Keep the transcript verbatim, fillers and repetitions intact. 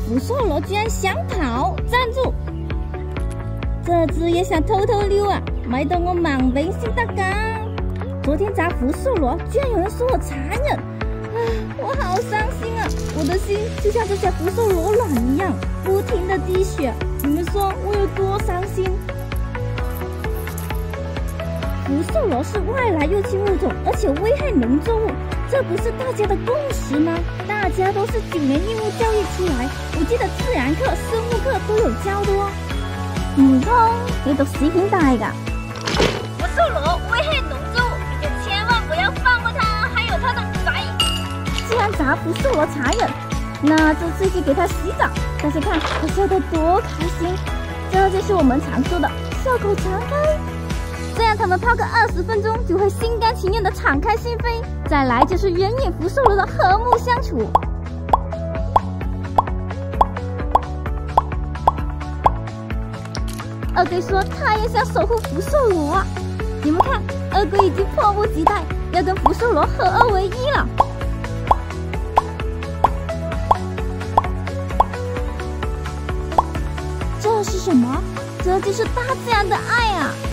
福寿螺竟然想跑，站住！这只也想偷偷溜啊，咪到我盲俾先得噶。昨天砸福寿螺，居然有人说我残忍，啊，我好伤心啊！我的心就像这些福寿螺卵一样，不停的滴血。你们说我有多伤心？福寿螺是外来入侵物种，而且危害农作物，这不是大家的共识吗？大家都是九年义务教育出来，我记得自然课、生物课都有教的哦。唔通你讀史片大㗎？ 福寿螺危害農作物，你就千萬不要放過它，還有它的仔。 既然砸福寿螺殘忍，那就自己給它洗澡。大家看，它笑得多開心！這就是我們常說的笑口常開。這樣它們泡個二十分鐘，就會心甘情願的敞開心扉。再來就是人與福壽螺的和睦相處。二龜說他也想守護福壽螺啊！你們看，二龜已經迫不及待要跟福壽螺合二為一了。這是什麼？這就是大自然的愛啊！